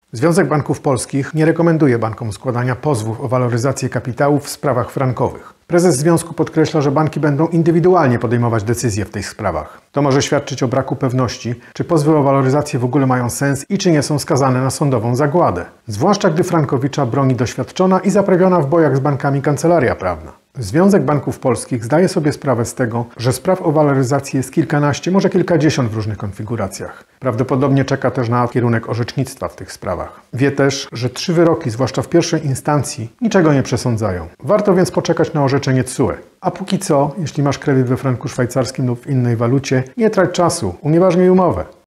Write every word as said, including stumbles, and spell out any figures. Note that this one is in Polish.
Związek Banków Polskich nie rekomenduje bankom składania pozwów o waloryzację kapitału w sprawach frankowych. Prezes związku podkreśla, że banki będą indywidualnie podejmować decyzje w tych sprawach. To może świadczyć o braku pewności, czy pozwy o waloryzację w ogóle mają sens i czy nie są skazane na sądową zagładę. Zwłaszcza gdy Frankowicza broni doświadczona i zaprawiona w bojach z bankami kancelaria prawna. Związek Banków Polskich zdaje sobie sprawę z tego, że spraw o waloryzację jest kilkanaście, może kilkadziesiąt w różnych konfiguracjach. Prawdopodobnie czeka też na kierunek orzecznictwa w tych sprawach. Wie też, że trzy wyroki, zwłaszcza w pierwszej instancji, niczego nie przesądzają. Warto więc poczekać na orzeczenie T S U E. A póki co, jeśli masz kredyt we franku szwajcarskim lub w innej walucie, nie trać czasu, unieważnij umowę.